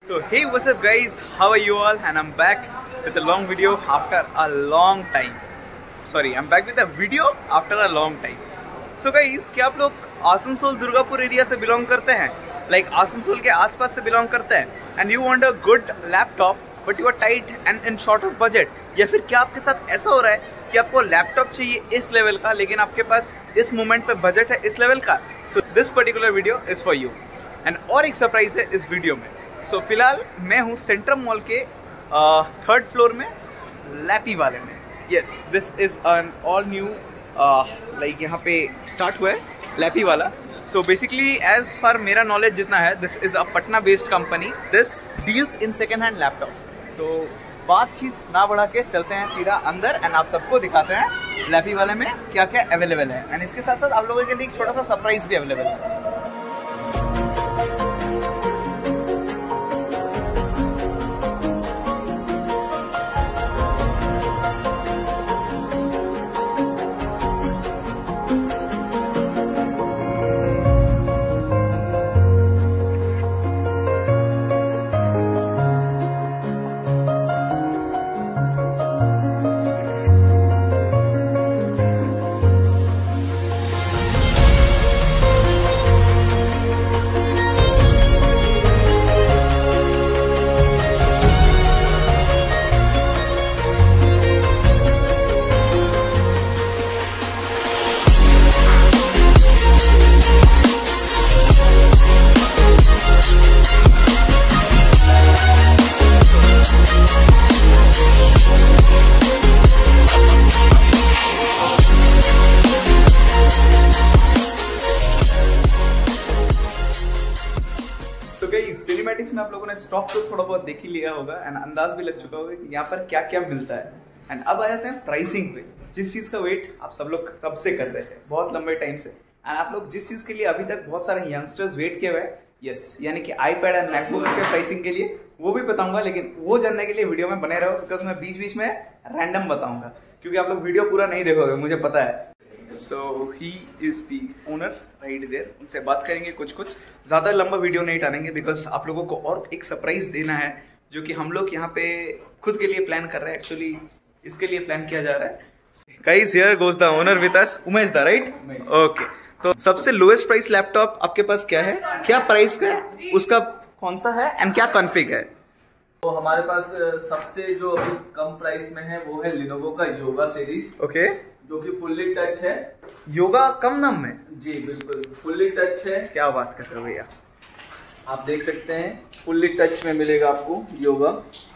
So hey, what's up guys, how are you all? And I'm back with a long video after a long time. Sorry, I'm back with a video after a long time. So guys, क्या आप लोग Asansol Durgapur area से belong करते हैं? Like Asansol के आसपास से belong करते हैं? And you want a good laptop but you are tight and in short of budget? या फिर क्या आपके साथ ऐसा हो रहा है कि आपको लैपटॉप चाहिए इस लेवल का लेकिन आपके पास इस मोमेंट पे बजट है इस लेवल का? So this particular video is for you. And और एक सरप्राइज है इस वीडियो में. सो फिलहाल मैं हूँ सेंट्रम मॉल के थर्ड फ्लोर में लैपी वाले में. Yes, this is an all new like यहाँ पे स्टार्ट हुआ है लैपी वाला. सो बेसिकली एज फार मेरा नॉलेज जितना है, this is a Patna based company. This deals in second hand laptops. तो बातचीत ना बढ़ा के चलते हैं सीधा अंदर एंड आप सबको दिखाते हैं लैपी वाले में क्या क्या अवेलेबल है. एंड इसके साथ साथ आप लोगों के लिए एक छोटा सा सरप्राइज भी अवेलेबल है. सिनेमैटिक्स में आप लोगों ने स्टॉक तो थोड़ा बहुत देख ही लिया होगा एंड अंदाज भी लग चुका होगा कि यहाँ पर क्या क्या मिलता है. एंड अब आ जाते हैं प्राइसिंग पे. जिस चीज का वेट आप सब लोग कब से कर रहे थे, बहुत लंबे टाइम से, एंड आप लोग जिस चीज के लिए अभी तक बहुत सारे यंगस्टर्स वेट किए हुए हैं, यस, यानी कि आईपैड एंड मैकबुक्स के प्राइसिंग के लिए, वो भी बताऊंगा. लेकिन वो जानने के लिए वीडियो में बने रहो बिकॉज मैं बीच बीच में रैंडम बताऊंगा क्योंकि आप लोग वीडियो पूरा नहीं देखोगे, मुझे पता है. So he is the owner right there. उनसे बात करेंगे कुछ ज़्यादा लंबा वीडियो नहीं डालेंगे बिकॉज आप लोगों को और एक सरप्राइज देना है जो कि हम लोग यहाँ पे खुद के लिए प्लान कर रहे हैं. एक्चुअली इसके लिए प्लान किया जा रहा है. Guys, here goes the owner with us, Umesh da, right? Okay. तो सबसे लोएस्ट प्राइस लैपटॉप आपके पास क्या है, क्या प्राइस का है, उसका कौन सा है एंड क्या कॉन्फ़िग है? तो हमारे पास सबसे जो अभी कम प्राइस में है वो है लिनोवो का योगा सीरीज. ओके. जो कि फुल्ली टच है. योगा कम दाम में? जी बिल्कुल, फुल्ली टच है. क्या बात कर रहे हो भैया, आप देख सकते हैं फुल्ली टच में मिलेगा आपको योगा.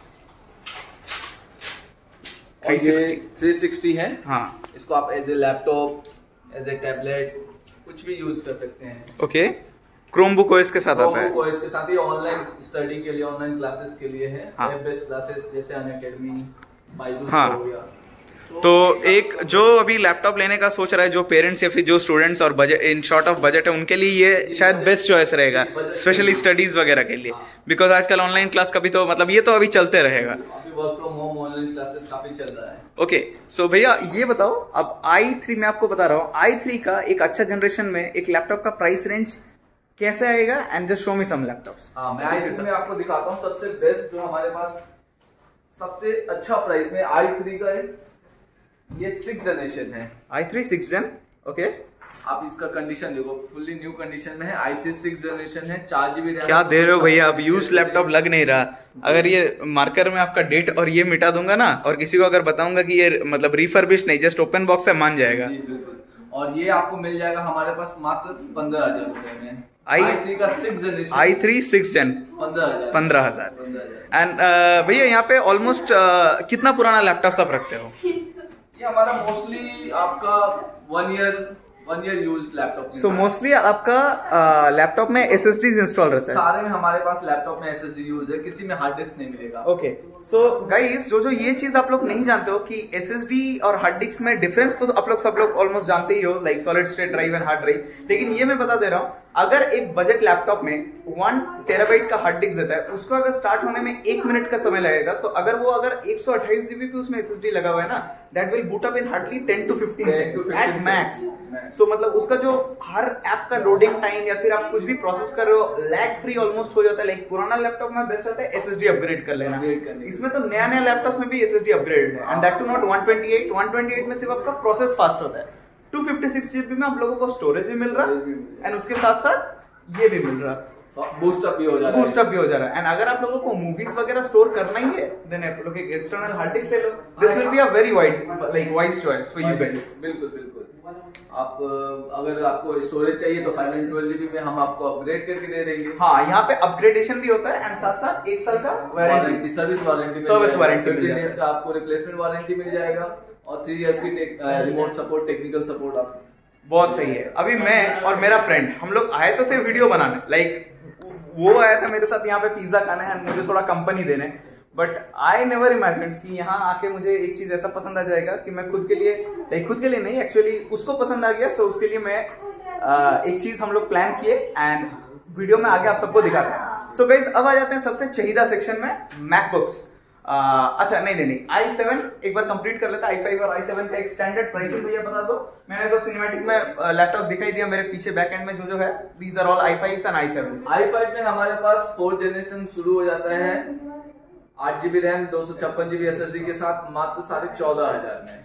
360 है. हाँ. इसको आप as a laptop, as a tablet, कुछ भी यूज कर सकते हैं. ओके. क्रोमबुक ओएस के साथ आता है. क्रोमबुक ओएस के साथ ही ऑनलाइन स्टडी के लिए, ऑनलाइन क्लासेस के लिए है. हाँ. वेब बेस्ड क्लासेस जैसे अनअकैडमी, बायजूस हाँ. हो गया. तो एक जो अभी लैपटॉप लेने का सोच रहा है, जो पेरेंट्स या फिर जो स्टूडेंट्स और budget in short of budget है, उनके लिए ये शायद बेस्ट चॉइस रहेगा, स्पेशली स्टडीज वगैरह के लिए. बिकॉज आजकल ऑनलाइन क्लास का भी तो मतलब ये तो अभी चलते रहेगा. अभी work from home online classes काफी चल रहा है. ओके. सो भैया ये बताओ, अब i3 मैं आपको बता रहा हूँ, i3 का एक अच्छा जनरेशन में एक लैपटॉप का प्राइस रेंज कैसे आएगा and just show me some laptops. हाँ, मैं i3 में आपको दिखाता हूँ सबसे बेस्ट जो हमारे पास सबसे अच्छा प्राइस में i3 का है. ये 6th जनरेशन है. i3 6th gen. ओके. आप इसका कंडीशन देखो, फुल्ली न्यू कंडीशन में है. i3 6th जनरेशन है. 4GB RAM. क्या दे रहे हो भैया, अब यूज लैपटॉप लग नहीं रहा. अगर ये मार्कर में आपका डेट और ये मिटा दूंगा ना, और किसी को अगर बताऊंगा कि ये मतलब रिफर्बिश नहीं, जस्ट ओपन बॉक्स है, मान जाएगा. जी बिल्कुल. और ये आपको मिल जाएगा हमारे पास मात्र 15,000 रुपए में. i3 का 6th generation, i3 6th gen 15,000. And भैया यहाँ पे ऑलमोस्ट कितना पुराना लैपटॉप आप रखते हो? ये हमारा मोस्टली आपका 1 year use laptop. So mostly आपका लैपटॉप में SSDs इंस्टॉल रहता है? सारे में हमारे पास लैपटॉप में SSD यूज है, किसी में हार्ड डिस्क नहीं मिलेगा. ओके. सो गाइस, जो ये चीज आप लोग नहीं जानते हो कि SSD और हार्ड डिस्क में डिफरेंस तो आप लोग सब लोग ऑलमोस्ट जानते ही हो, like solid state drive and hard drive. लेकिन ये मैं बता दे रहा हूँ, अगर एक बजट लैपटॉप में 1 टेराबाइट का हार्ड डिस्क देता है, उसको अगर स्टार्ट होने में 1 मिनट का समय लगेगा, तो अगर 128 GB पे उसमें SSD लगा हुआ है ना, that will boot up in hardly 10 to 15 seconds at max. So मतलब उसका जो हर ऐप का लोडिंग टाइम या फिर आप कुछ भी प्रोसेस कर रहे हो, लैग फ्री ऑलमोस्ट हो जाता है। लाइक पुराना लैपटॉप में बेस्ट रहता है SSD अपग्रेड कर लेना। इसमें तो नया नया लैपटॉप में भी SSD अपग्रेड है, एंड दैट टू नॉट 128 में सिर्फ आपका प्रोसेस फास्ट होता है। 256 GB में आप लोगों को स्टोरेज भी मिल रहा है, एंड उसके साथ साथ ये भी मिल रहा है, बूस्टअप भी हो जा रहा है। एंड अगर आप लोगों को मूवीज वगैरह स्टोर करना ही है, देन आप लोग एक एक्सटर्नल हार्ड डिस्क ले लो। This will be a very wise choice for you guys. बिल्कुल। आप अगर आपको स्टोरेज चाहिए तो 512 GB में हम आपको अपग्रेड करके दे देंगे। हाँ, यहाँ पे अपग्रेडेशन भी होता है, एंड साथ साथ 1 साल का वारंटी, सर्विस वारंटी, 15 डेज का आपको रिप्लेसमेंट वारंटी मिल जाएगा, और 3 years की रिमोट सपोर्ट, टेक्निकल सपोर्ट आप। बहुत सही है। अभी मैं और मेरा फ्रेंड हम लोग आए तो थे वीडियो बनाने, लाइक वो आया था मेरे साथ यहाँ पे पिज्जा खाने हैं, मुझे थोड़ा कंपनी देने, बट आई नेवर इमेजिन्ड कि यहाँ आके मुझे एक चीज ऐसा पसंद आ जाएगा कि मैं खुद के लिए नहीं, एक्चुअली उसको पसंद आ गया। सो उसके लिए मैं एक चीज हम लोग प्लान किए, एंड वीडियो में आगे आप सबको दिखाते हैं। सो गाइस, अब आ जाते हैं सबसे चाहिदा सेक्शन में, मैकबुक्स। अच्छा नहीं, i7 एक बार कंप्लीट कर लेता है। i5 और i7 का एक स्टैंडर्ड प्राइसिंग भैया बता दो। मैंने तो सिनेमैटिक में लैपटॉप दिखाई दिया मेरे पीछे बैक एंड में जो है, these are all i5s and i7s। i5 में हमारे पास 4th जनरेशन शुरू हो जाता है 8 GB रैम 256 GB SSD के साथ मात्र 14,500 में।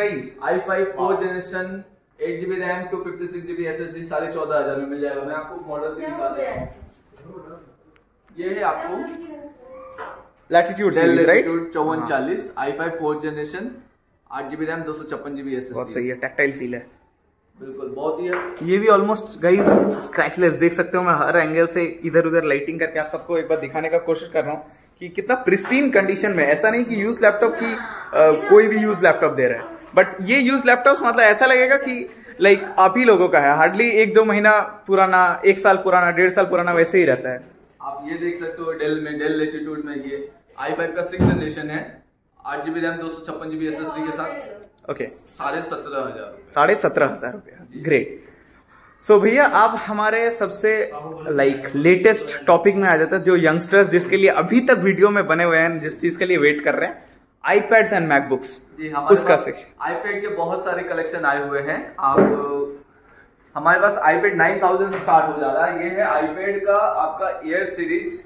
i5 4th generation 8 GB RAM 256 GB SSD 14,500 में मिल जाएगा। मैं आपको मॉडल भी दिखा देता हूँ। ये है आपको Latitude series, right? 5440 i5 4th generation 8 GB RAM 256 GB SSD। बहुत सही है, टैक्टाइल फील है बिल्कुल, बहुत ही है। ये भी ऑलमोस्ट गाइस स्क्रैचलेस, देख सकते हो। मैं हर एंगल से इधर उधर लाइटिंग करके आप सबको एक बार दिखाने का कोशिश कर रहा हूँ कि कितना प्रिस्टीन कंडीशन में। ऐसा नहीं कि यूज लैपटॉप की कोई भी यूज लैपटॉप दे रहा है, बट ये यूज लैपटॉप मतलब ऐसा लगेगा कि लाइक आप ही लोगों का है, हार्डली 1-2 महीना पुराना, 1 साल पुराना, 1.5 साल पुराना, वैसे ही रहता है। आप ये देख सकते हो डेल लैटिट्यूड में ये i5 का 6th जनरेशन है, 8 GB रैम 256 GB SSD के साथ। ओके, 17,500 रुपया। ग्रेट। सो भैया, आप हमारे सबसे लेटेस्ट टॉपिक में आ जाता है, जो यंगस्टर्स जिसके लिए अभी तक वीडियो में बने हुए हैं, जिस चीज के लिए वेट कर रहे हैं, iPads एंड मैकबुक्स, उसका सेक्शन। iPad के बहुत सारे कलेक्शन आए हुए हैं। आप हमारे पास iPad 9000 से स्टार्ट हो जाता है। ये है iPad का आपका एयर सीरीज,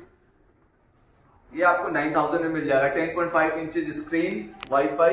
ये आपको 9000 में मिल जाएगा। 10.5 inch screen, WiFi,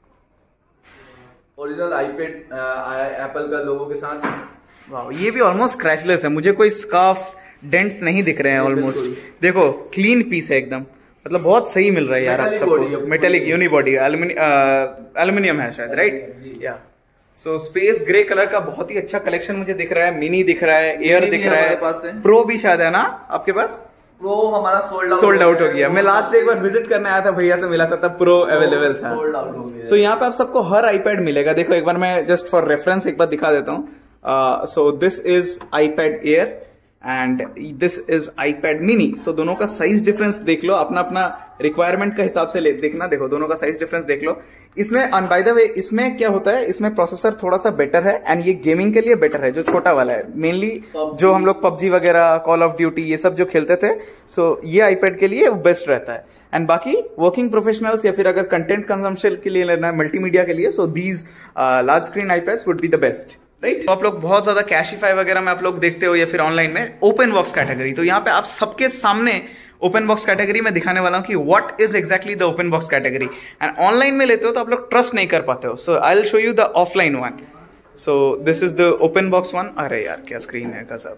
original iPad Apple का लोगो के साथ। वाह, ये भी ऑलमोस्ट स्क्रैचलेस है, मुझे कोई स्कार्फ्स, डेंट्स नहीं दिख रहे हैं ऑलमोस्ट। देखो क्लीन पीस है एकदम, मतलब बहुत सही मिल रहा है यार आप सबको। मेटेलिक यूनिबॉडी, एल्यूमिनियम है शायद, राइट? या सो स्पेस ग्रे कलर का बहुत ही अच्छा कलेक्शन मुझे दिख रहा है। मिनी दिख रहा है, एयर दिख रहा है, प्रो भी शायद है ना आपके पास? प्रो हमारा सोल्ड आउट हो गया। मैं लास्ट एक बार विजिट करने आया था, भैया से मिला था, तब प्रो अवेलेबल था। सोल्ड आउट हो गया। सो यहाँ पे आप सबको हर iPad मिलेगा। देखो एक बार मैं जस्ट फॉर रेफरेंस एक बार दिखा देता हूँ। So this is iPad Air and this is iPad mini। So दोनों का साइज डिफरेंस देख लो, अपना अपना रिक्वायरमेंट का हिसाब से देखना। देखो दोनों का साइज डिफरेंस देख लो। इसमें बाय द वे इसमें क्या होता है, इसमें प्रोसेसर थोड़ा सा बेटर है, एंड ये गेमिंग के लिए बेटर है, जो छोटा वाला है। मेनली जो हम लोग PUBG वगैरह, कॉल ऑफ ड्यूटी, ये सब जो खेलते थे, सो ये iPad के लिए बेस्ट रहता है। एंड बाकी वर्किंग प्रोफेशनल्स या फिर अगर कंटेंट कंजम्पशन के लिए लेना है, मल्टीमीडिया के लिए, so these large screen iPads would be the best, right? तो आप लोग बहुत ज्यादा कैशिफाई वगैरह में आप लोग देखते हो या फिर ऑनलाइन में ओपन बॉक्स कैटेगरी, तो यहाँ पे आप सबके सामने ओपन बॉक्स कैटेगरी में दिखाने वाला हूँ कि what is exactly the open box category. And online में लेते हो तो आप लोग ट्रस्ट नहीं कर पाते हो, so I will show you the offline one. So this is the open box one. अरे यार क्या स्क्रीन है, गजब,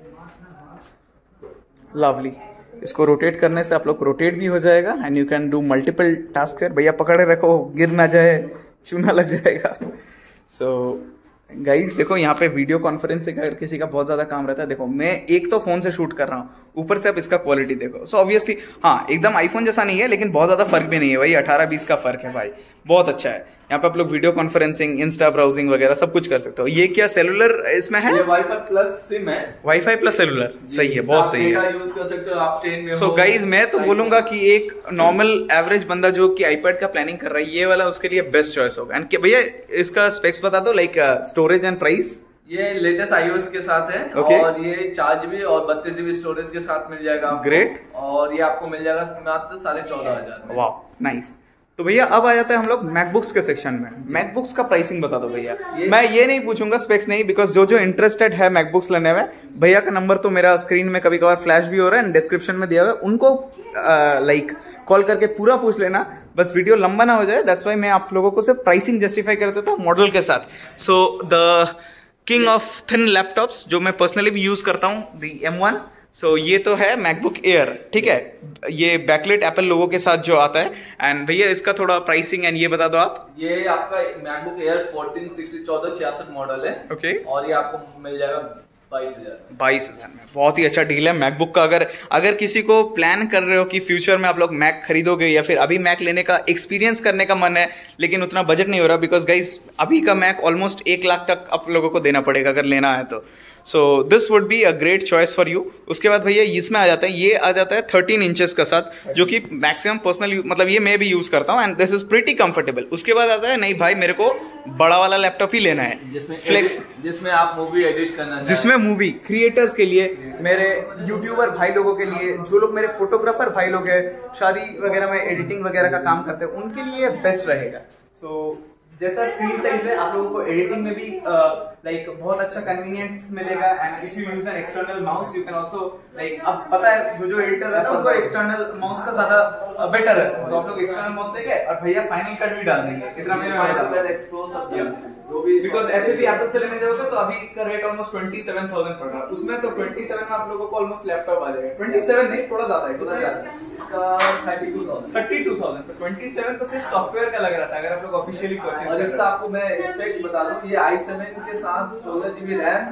लवली। इसको रोटेट करने से आप लोग रोटेट भी हो जाएगा, and you can do multiple task. भैया पकड़े रखो, गिर ना जाए, चूना लग जाएगा। सो गाइज देखो, यहाँ पे वीडियो कॉन्फ्रेंसिंग अगर किसी का बहुत ज्यादा काम रहता है, देखो मैं एक तो फोन से शूट कर रहा हूँ, ऊपर से आप इसका क्वालिटी देखो। सो ऑब्वियसली हाँ, एकदम आईफोन जैसा नहीं है, लेकिन बहुत ज्यादा फर्क भी नहीं है भाई, 18-20 का फर्क है भाई, बहुत अच्छा है। यहाँ पे आप लोग वीडियो कॉन्फ्रेंसिंग, इंस्टा ब्राउजिंग वगैरह सब कुछ कर सकते हो। ये क्या सेलुलर इसमें है? ये वाईफाई प्लस सिम है, वाईफाई प्लस सेलुलर, सही है, बहुत सही है। यूज कर सकते हो आप ट्रेन में। सो गाइज मैं तो बोलूंगा कि एक नॉर्मल एवरेज बंदा जो कि iPad का प्लानिंग कर रहा है, ये वाला उसके लिए बेस्ट चॉइस होगा। एंड भैया इसका स्पेक्स बता दो, लाइक स्टोरेज एंड प्राइस। ये लेटेस्ट iOS के साथ है। Okay. और ये 4GB और 32GB स्टोरेज के साथ मिल जाएगा आपको। ग्रेट। और ये आपको मिल जाएगा मात्र 14,500 में। वाह नाइस। तो भैया अब आ जाते हैं हम लोग मैकबुक्स के सेक्शन में। मैकबुक्स का प्राइसिंग बता दो भैया। मैं ये नहीं पूछूंगा स्पेक्स नहीं, बिकॉज जो जो इंटरेस्टेड है मैकबुक्स लेने में, भैया का नंबर तो मेरा स्क्रीन में कभी कभार फ्लैश भी हो रहा है एंड डिस्क्रिप्शन में दिया हुआ है, उनको लाइक कॉल करके पूरा पूछ लेना, बस वीडियो लंबा ना हो जाए। दैट्स वाई मैं आप लोगों को सिर्फ प्राइसिंग जस्टिफाई कर देता हूँ मॉडल के साथ। So the king of thin laptops जो मैं पर्सनली भी यूज करता हूँ, द M1। सो ये तो है मैकबुक एयर, ठीक है, ये बैकलाइट एप्पल लोगो के साथ जो आता है। एंड भैया इसका थोड़ा प्राइसिंग एंड ये बता दो आप। ये आपका मैकबुक एयर 1466 मॉडल है। ओके। और ये आपको मिल जाएगा 22,000 में। बहुत ही अच्छा डील है मैकबुक का। अगर किसी को प्लान कर रहे हो कि फ्यूचर में आप लोग मैक खरीदोगे या फिर अभी मैक लेने का एक्सपीरियंस करने का मन है लेकिन उतना बजट नहीं हो रहा, बिकॉज गाइस अभी का मैक ऑलमोस्ट 1 लाख तक आप लोगों को देना पड़ेगा अगर लेना है तो। So this would be a great choice for you. उसके बाद भैया इसमें आ जाता है, ये आ जाता है 13 इंचेस का साथ, जो कि मैक्सिमम पर्सनल मतलब ये मैं भी यूज करता हूँ and this is pretty comfortable. उसके बाद आता है नहीं भाई मेरे को बड़ा वाला लैपटॉप ही लेना है जिसमें आप मूवी एडिट करना, जिसमें मूवी क्रिएटर्स के लिए, मेरे यूट्यूबर भाई लोगों के लिए, जो लोग मेरे फोटोग्राफर भाई लोग हैं, शादी वगैरह में एडिटिंग वगैरह का काम करते हैं, उनके लिए बेस्ट रहेगा। सो जैसा स्क्रीन साइज है आप लोगों को एडिटिंग में भी लाइक बहुत अच्छा कन्वीनियंस मिलेगा। And if you use an external mouse you can also like, अब पता है जो एडिटर रहता है उनको एक्सटर्नल माउस का ज्यादा बेटर रहता है, तो आप लोग एक्सटर्नल माउस लेके और भैया फाइनल कट भी डाल देंगे। इतना मेरा बिकॉज ऐसे भी एप्पल से लेने जाओगे तो अभी का रेट ऑलमोस्ट 27,000 पड़ रहा है, उसमें तो 27 में आप लोगों को ऑलमोस्ट लैपटॉप आ जाएगा। 27 नहीं, थोड़ा ज्यादा है, इसका 32,000। तो 27 तो सिर्फ सॉफ्टवेयर का लग रहा था अगर आप लोग ऑफिशियली परचेज और इसका आपको मैं स्पेक्स बता दूं कि ये i7 के साथ 16GB रैम,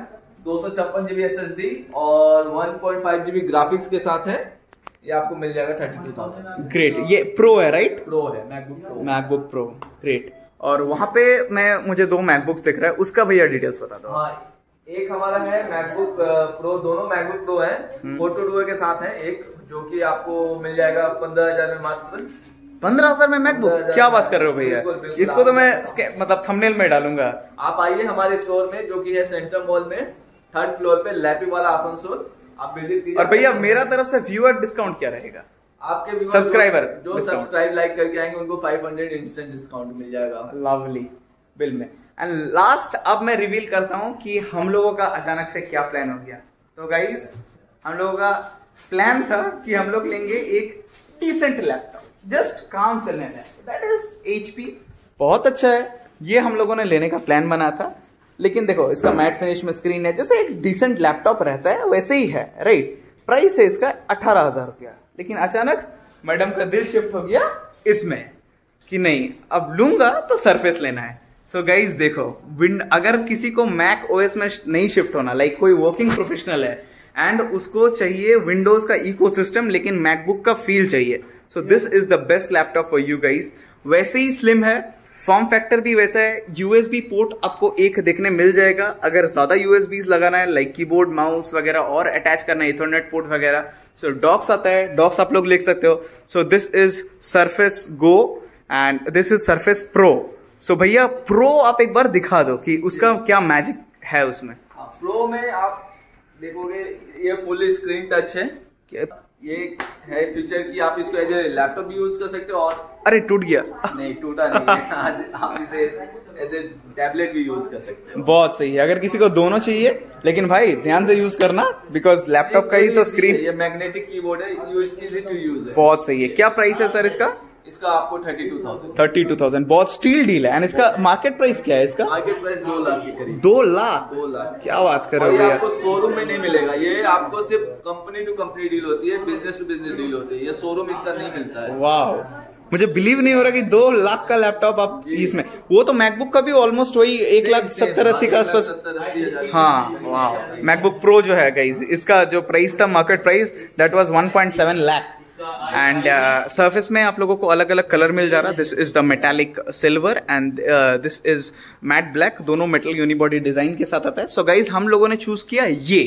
256GB SSD और 1.5GB ग्राफिक्स के साथ है। ये आपको मिल जाएगा 32,000। ग्रेट। ये प्रो है राइट? प्रो है, मैकबुक प्रो। ग्रेट। और वहां पे मुझे 2 मैकबुक्स दिख रहा है, उसका भैया डिटेल्स बता दो। हाँ, एक हमारा है मैकबुक प्रो, दोनों मैकबुक प्रो है, 4 duo के साथ है। एक जो कि आपको मिल जाएगा 15,000 में मात्र। 15,000 में मैकबुक? क्या बात कर रहे हो भैया, इसको तो मैं मतलब थंबनेल में डालूंगा। आप आइए हमारे स्टोर में जो कि है सेंट्रल मॉल में 3rd फ्लोर पे, लैपी वाला आसनसोल, आप विजिट कीजिए। और भैया मेरा तरफ से व्यूअर डिस्काउंट क्या रहेगा? आपके सब्सक्राइबर जो सब्सक्राइब लाइक करके आएंगे उनको 500 इंस्टेंट डिस्काउंट मिल जाएगा। लवली बिल में। एंड लास्ट अब मैं रिवील करता हूं कि हम लोगों का अचानक से क्या प्लान हो गया। तो गाइस हम लोगों का प्लान था कि हम लोग लेंगे एक डिसेंट लैपटॉप, जस्ट काम चलने में, दैट इज HP। बहुत अच्छा है, ये हम लोगों ने लेने का प्लान बना था। लेकिन देखो इसका मैट फिनिश में स्क्रीन है, जैसे एक डिसेंट लैपटॉप रहता है वैसे ही है, राइट? प्राइस है इसका 18,000 रुपया। लेकिन अचानक मैडम का दिल शिफ्ट हो गया इसमें कि नहीं अब लूंगा तो सरफेस लेना है। सो गाइज देखो, अगर किसी को मैक OS में नहीं शिफ्ट होना, लाइक कोई वर्किंग प्रोफेशनल है एंड उसको चाहिए विंडोज का इकोसिस्टम लेकिन मैकबुक का फील चाहिए, so this is the best laptop for you guys. वैसे ही स्लिम है, फॉर्म फैक्टर भी वैसा है, USB पोर्ट आपको एक देखने मिल जाएगा। अगर ज्यादा USBs लगाना है लाइक कीबोर्ड माउस वगैरह और अटैच करना है, इथरनेट पोर्ट वगैरह, सो डॉक्स आता है, डॉक्स आप लोग लिख सकते हो। So this is Surface Go and this is Surface Pro. So भैया प्रो आप एक बार दिखा दो कि उसका क्या मैजिक है उसमें। प्रो में आप देखोगे ये फुल स्क्रीन टच है, ये है फीचर कि आप इसको एज ए लैपटॉप भी यूज कर सकते हो। और अरे टूट गया? नहीं टूटा नहीं है, आज आप इसे एज ए टैबलेट भी यूज कर सकते हो। बहुत सही है, अगर किसी को दोनों चाहिए, लेकिन भाई ध्यान से यूज करना बिकॉज लैपटॉप का ही तो स्क्रीन। ये मैग्नेटिक कीबोर्ड है, इजी टू यूज है। बहुत सही है। क्या प्राइस है सर इसका? इसका आपको 32,000। 32,000 बहुत स्टील डील है। एंड इसका मार्केट प्राइस क्या है इसका? मार्केट प्राइस 2 लाख के करीब। 2 लाख? 2 लाख। क्या बात कर रहे हो भैया? भैया, आपको शोरूम में नहीं मिलेगा, ये आपको सिर्फ कंपनी टू कंपनी डील होती है, बिजनेस टू बिजनेस डील होती है, ये शोरूम इसका नहीं मिलता है। वाह, मुझे बिलीव नहीं हो रहा कि 2 लाख का लैपटॉप आप इसमें। वो तो मैकबुक का भी ऑलमोस्ट वही 1,70,80 का आसपास। हाँ वाह। मैकबुक प्रो जो है गाइस, इसका जो प्राइस था market price that was 1.7 lakh. And Surface में आप लोगों को अलग अलग कलर मिल जा रहा है। This is the metallic silver and this is matte black, दोनों मेटल यूनिबॉडी डिजाइन के साथ आता है। सो गाइज हम लोगों ने चूज किया ये,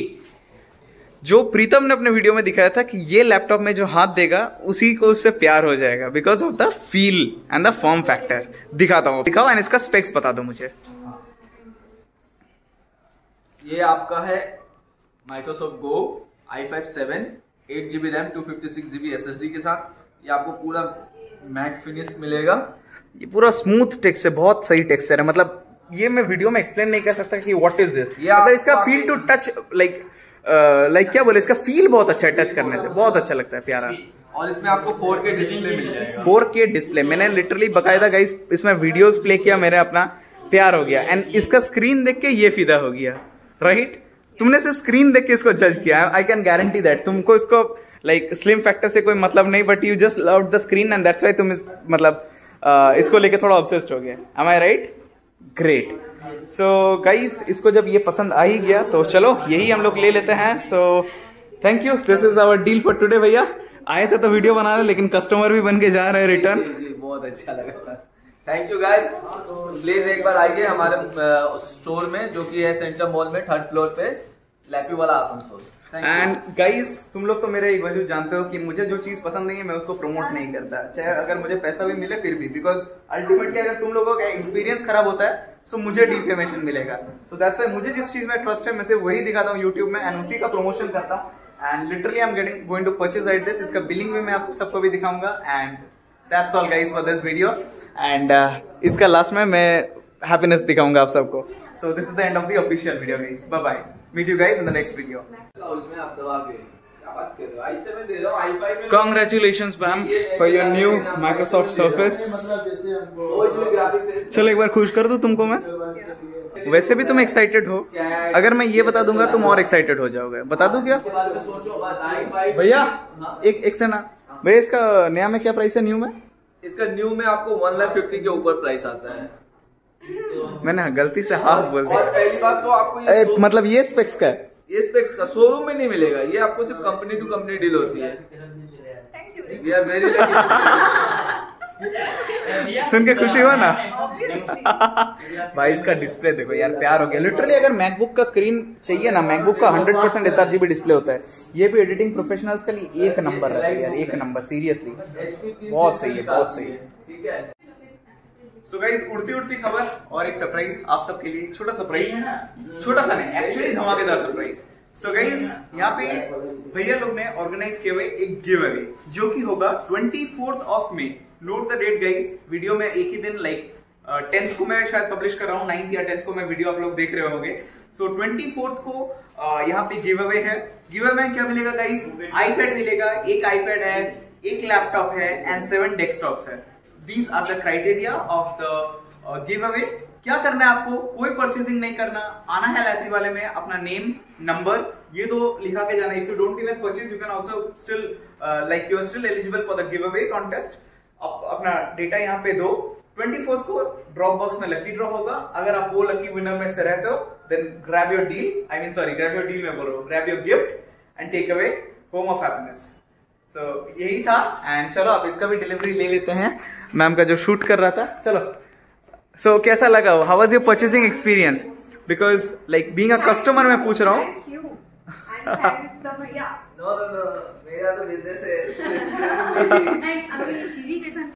जो प्रीतम ने अपने वीडियो में दिखाया था कि ये लैपटॉप में जो हाथ देगा उसी को उससे प्यार हो जाएगा because of the feel and the form factor. दिखाता हूँ, दिखाओ एंड इसका स्पेक्स बता दो मुझे। ये आपका है माइक्रोसॉफ्ट गो i5 7 8GB RAM 256GB SSD के साथ। ये आपको पूरा मैट फिनिश मिलेगा। ये पूरा स्मूथ टेक्सचर, बहुत सही टेक्सचर है। मतलब ये मैं वीडियो में एक्सप्लेन नहीं कर सकता कि व्हाट इज दिस। मतलब इसका फील टू टच लाइक क्या बोले, इसका फील बहुत अच्छा है, टच करने से बहुत अच्छा लगता है, प्यारा। और इसमें आपको 4K डिस्प्ले मिल जाएगा। 4K डिस्प्ले, मैंने लिटरली बकायदा गाइस इसमें वीडियोस प्ले किया, मेरे अपना प्यार हो गया। एंड इसका स्क्रीन देख के ये फिदा हो गया, राइट? तुमने सिर्फ स्क्रीन देख के इसको जज किया। आई कैन गारंटी दैट तुमको इसको लाइक स्लिम फैक्टर से कोई मतलब नहीं, but you just love the screen and that's why तुम मतलब इसको लेके थोड़ा ऑब्सेस्ड हो गए। Am I right? Great. So guys, इसको जब ये पसंद आ ही गया तो चलो यही हम लोग ले लेते हैं। So thank you, this is our deal for today. भैया आए थे तो वीडियो बना रहे, लेकिन कस्टमर भी बन के जा रहे हैं रिटर्न। जी, बहुत अच्छा लगा। थैंक यू गाइस, प्लीज एक बार आइए हमारे स्टोर में, जो कि है सेंटर मॉल में 3rd फ्लोर पे, लैपी वाला आसनसोल। एंड गाइस, तुम लोग तो मेरे एक वजह जानते हो कि मुझे जो चीज पसंद नहीं है मैं उसको प्रमोट नहीं करता, चाहे अगर मुझे पैसा भी मिले फिर भी, बिकॉज अल्टीमेटली अगर तुम लोगों का एक्सपीरियंस खराब होता है तो मुझे डिफेमेशन मिलेगा। सो दैट्स व्हाई मुझे जिस चीज में ट्रस्ट है मैं सिर्फ वही दिखाता हूँ यूट्यूब में, एंड उसी का प्रमोशन करता हूँ। And literally I am going to purchase address, इसका बिलिंग में मैं आप सबको भी दिखाऊंगा। And that's all guys for this video. And इसका लास्ट में मैं हैप्पीनेस दिखाऊंगा आप सबको। So this is the end of the official video guys. Bye bye, meet you guys in the next video. Congratulations ma'am for your new Microsoft Surface. चलो एक बार खुश कर दूं तुमको मैं। वैसे भी तुम एक्साइटेड हो, अगर मैं ये बता दूंगा तुम और एक्साइटेड हो जाओगे। बता दूं क्या भैया? एक से ना भैया, इसका नया में क्या प्राइस है? न्यू में इसका न्यू में आपको 1,50,000 के ऊपर प्राइस आता है। मैंने गलती से हाफ बोल दिया। और पहली बात तो आपको ये मतलब ये स्पेक्स का है, ये स्पेक्स का शोरूम में नहीं मिलेगा, ये आपको सिर्फ कंपनी टू कंपनी डील होती है। ये वेरी सुन के खुशी हुआ ना भाई? इसका डिस्प्ले देखो यार, प्यार हो गया लिटरली। अगर मैकबुक का स्क्रीन चाहिए ना, मैकबुक का 100% sRGB डिस्प्ले होता है। ये भी एडिटिंग प्रोफेशनल्स के लिए एक नंबर है यार, एक नंबर, सीरियसली बहुत सही है, बहुत सही है। ठीक है। सो गाइस, उड़ती उड़ती खबर और एक सरप्राइज आप सबके लिए, छोटा सरप्राइज, छोटा सा नहीं एक्चुअली धमाकेदार सरप्राइज। सो गाइस, यहाँ पे भैया लोग ने ऑर्गेनाइज किए हुए एक गिव अवे, जो कि होगा 24th of May. Note the date guys, video में एक ही दिन लाइक 10th को मैं शायद पब्लिश कर रहा हूँ, 9th या 10th को मैं वीडियो आप लोग देख रहे होंगे। सो 24th को यहाँ पे गिव अवे है। गिव अवे में क्या मिलेगा गाइस? आईपैड मिलेगा, एक आईपैड है, एक लैपटॉप है एंड 7 डेस्कटॉप्स है। These are the criteria of the giveaway। क्या करना है आपको? कोई परचेसिंग नहीं करना, आना है लैपी वाले में, अपना नेम, नंबर ये दो लिखा के जाना। If you don't even purchase, you can also still like you are still eligible for the giveaway contest. अपना डेटा यहाँ पे दो। 24th को ड्रॉप बॉक्स में लकी ड्रॉ होगा। अगर आप वो लकी विनर में से रहते हो, then grab your deal, I mean sorry, grab your deal में बोलो, grab your gift and take away home of happiness. So यही था। एंड चलो आप इसका भी डिलीवरी ले लेते हैं, मैम का जो शूट कर रहा था। चलो, सो कैसा लगा? How was your purchasing experience? Because like being a customer मैं पूछ रहा हूँ। नो मेरा तो बिजनेस है।